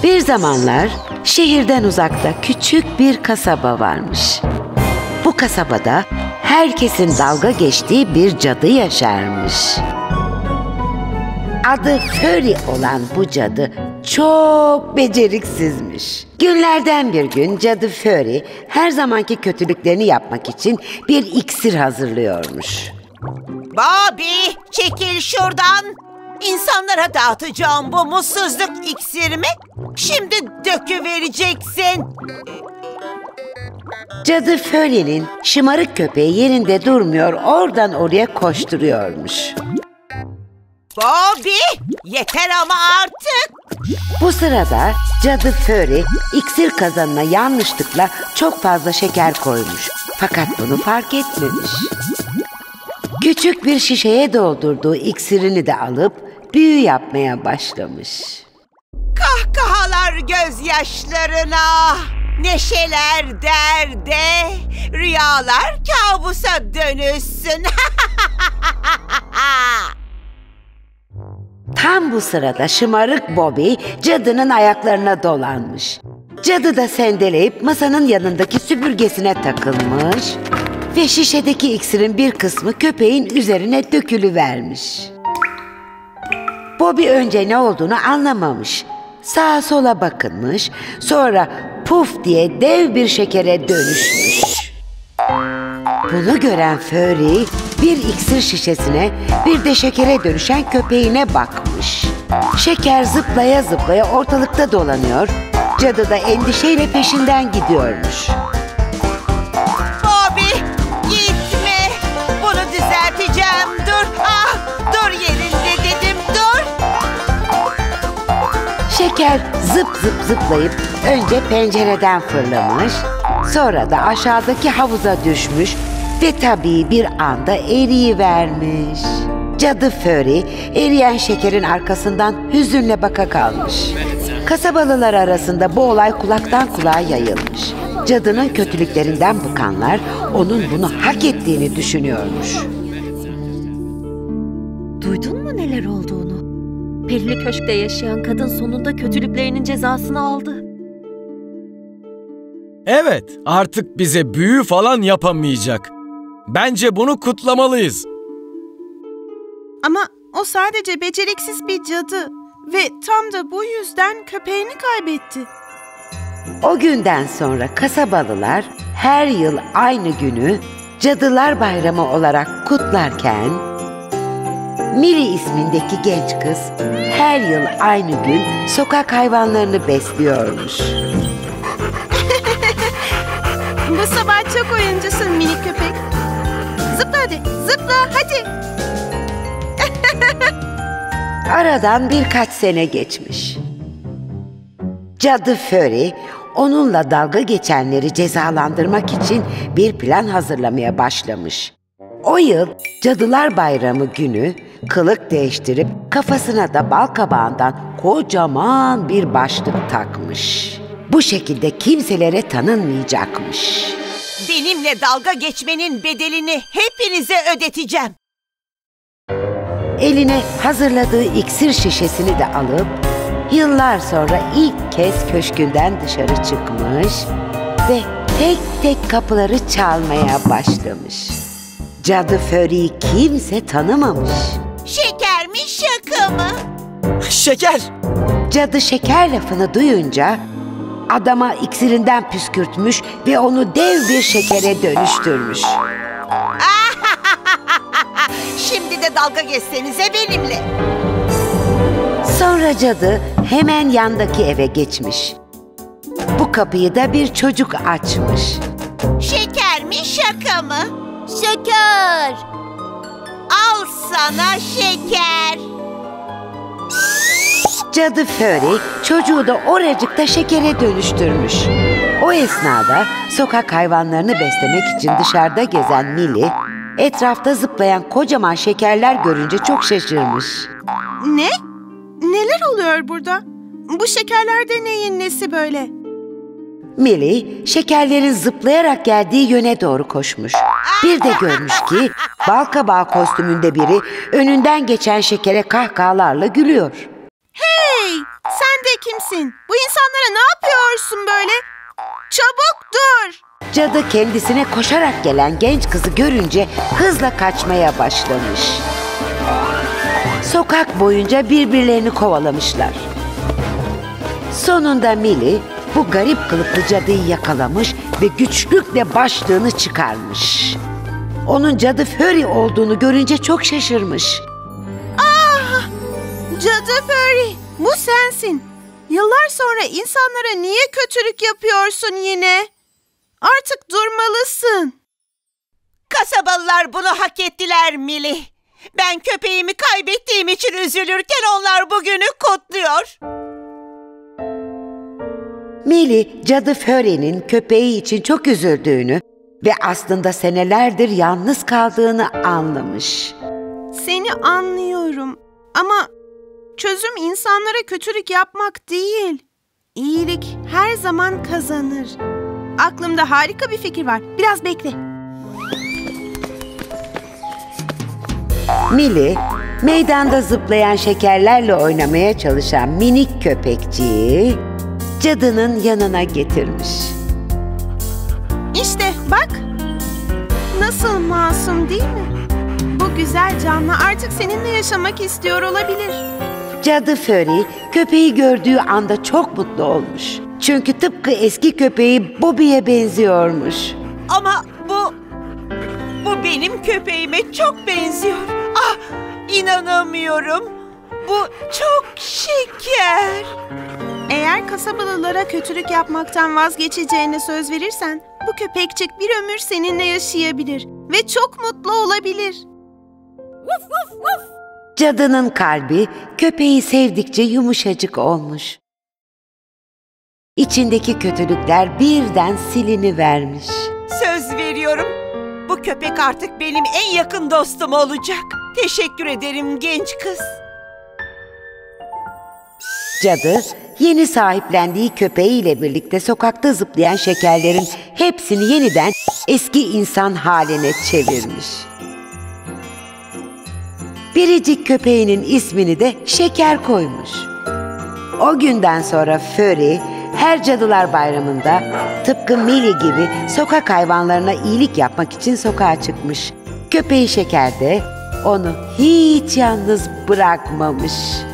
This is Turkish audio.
Bir zamanlar şehirden uzakta küçük bir kasaba varmış. Bu kasabada herkesin dalga geçtiği bir cadı yaşarmış. Adı Furry olan bu cadı çok beceriksizmiş. Günlerden bir gün cadı Furry her zamanki kötülüklerini yapmak için bir iksir hazırlıyormuş. Bobby, çekil şuradan. İnsanlara dağıtacağım bu mutsuzluk iksirimi şimdi döküvereceksin. Cadı Furry'nin şımarık köpeği yerinde durmuyor, oradan oraya koşturuyormuş. Bobby, yeter ama artık. Bu sırada cadı Furry iksir kazanına yanlışlıkla çok fazla şeker koymuş. Fakat bunu fark etmemiş. Küçük bir şişeye doldurduğu iksirini de alıp büyü yapmaya başlamış. Kahkahalar gözyaşlarına, neşeler derde, rüyalar kabusa dönüşsün. Tam bu sırada şımarık Bobby cadının ayaklarına dolanmış. Cadı da sendeleyip masanın yanındaki süpürgesine takılmış ve şişedeki iksirin bir kısmı köpeğin üzerine dökülüvermiş. Bobby önce ne olduğunu anlamamış. Sağa sola bakınmış, sonra puf diye dev bir şekere dönüşmüş. Bunu gören Furry bir iksir şişesine bir de şekere dönüşen köpeğine bakmış. Şeker zıplaya zıplaya ortalıkta dolanıyor, cadı da endişeyle peşinden gidiyormuş. Bobby, gitme. Bunu düzelteceğim. Dur, dur yerinde dedim, dur. Şeker zıp zıp zıplayıp önce pencereden fırlamış, sonra da aşağıdaki havuza düşmüş ve tabii bir anda eriyivermiş. Cadı Furry eriyen şekerin arkasından hüzünle baka kalmış. Kasabalılar arasında bu olay kulaktan kulağa yayılmış. Cadının kötülüklerinden bıkanlar onun bunu hak ettiğini düşünüyormuş. Duydun mu neler olduğunu? Perili köşkte yaşayan kadın sonunda kötülüklerinin cezasını aldı. Evet, artık bize büyü falan yapamayacak. Bence bunu kutlamalıyız. Ama o sadece beceriksiz bir cadı ve tam da bu yüzden köpeğini kaybetti. O günden sonra kasabalılar her yıl aynı günü Cadılar Bayramı olarak kutlarken Millie ismindeki genç kız her yıl aynı gün sokak hayvanlarını besliyormuş. Bu sabah çok oyuncusun minik köpek. Zıpla hadi, zıpla hadi. Aradan birkaç sene geçmiş. Cadı Furry onunla dalga geçenleri cezalandırmak için bir plan hazırlamaya başlamış. O yıl Cadılar Bayramı günü kılık değiştirip kafasına da bal kabağından kocaman bir başlık takmış. Bu şekilde kimselere tanınmayacakmış. Benimle dalga geçmenin bedelini hepinize ödeteceğim. Eline hazırladığı iksir şişesini de alıp yıllar sonra ilk kez köşkünden dışarı çıkmış ve tek tek kapıları çalmaya başlamış. Cadı Furry'yi kimse tanımamış. Şeker mi şaka mı? Şeker! Cadı şeker lafını duyunca adama iksirinden püskürtmüş ve onu dev bir şekere dönüştürmüş. Şimdi de dalga geçsenize benimle. Sonra cadı hemen yandaki eve geçmiş. Bu kapıyı da bir çocuk açmış. Şeker mi şaka mı? Şeker! Al sana şeker. Cadı Furry çocuğu da oracıkta şekere dönüştürmüş. O esnada sokak hayvanlarını beslemek için dışarıda gezen Millie, etrafta zıplayan kocaman şekerler görünce çok şaşırmış. Ne? Neler oluyor burada? Bu şekerlerde neyin nesi böyle? Millie, şekerlerin zıplayarak geldiği yöne doğru koşmuş. Bir de görmüş ki balkabağı kostümünde biri önünden geçen şekere kahkahalarla gülüyor. Hey! Sen de kimsin? Bu insanlara ne yapıyorsun böyle? Çabuk dur! Cadı kendisine koşarak gelen genç kızı görünce hızla kaçmaya başlamış. Sokak boyunca birbirlerini kovalamışlar. Sonunda Millie bu garip kılıklı cadıyı yakalamış ve güçlükle başlığını çıkarmış. Onun cadı Fury olduğunu görünce çok şaşırmış. Cadı Fury, bu sensin. Yıllar sonra insanlara niye kötülük yapıyorsun yine? Artık durmalısın. Kasabalılar bunu hak ettiler Millie. Ben köpeğimi kaybettiğim için üzülürken onlar bugünü kutluyor. Millie, cadı Fury'nin köpeği için çok üzüldüğünü ve aslında senelerdir yalnız kaldığını anlamış. Seni anlıyorum ama çözüm insanlara kötülük yapmak değil. İyilik her zaman kazanır. Aklımda harika bir fikir var. Biraz bekle. Millie, meydanda zıplayan şekerlerle oynamaya çalışan minik köpekçiyi cadının yanına getirmiş. İşte bak. Nasıl masum değil mi? Bu güzel canlı artık seninle yaşamak istiyor olabilir. Cadı Fury, köpeği gördüğü anda çok mutlu olmuş. Çünkü tıpkı eski köpeği Bobby'ye benziyormuş. Ama bu benim köpeğime çok benziyor. Ah, inanamıyorum. Bu çok şeker. Eğer kasabalılara kötülük yapmaktan vazgeçeceğine söz verirsen, bu köpekçik bir ömür seninle yaşayabilir ve çok mutlu olabilir. Cadının kalbi köpeği sevdikçe yumuşacık olmuş. İçindeki kötülükler birden silinivermiş. Söz veriyorum. Bu köpek artık benim en yakın dostum olacak. Teşekkür ederim genç kız. Cadı, yeni sahiplendiği köpeğiyle birlikte sokakta zıplayan şekerlerin hepsini yeniden eski insan haline çevirmiş. Biricik köpeğinin ismini de Şeker koymuş. O günden sonra Fury, her Cadılar Bayramı'nda tıpkı Millie gibi sokak hayvanlarına iyilik yapmak için sokağa çıkmış. Köpeği Şeker de onu hiç yalnız bırakmamış.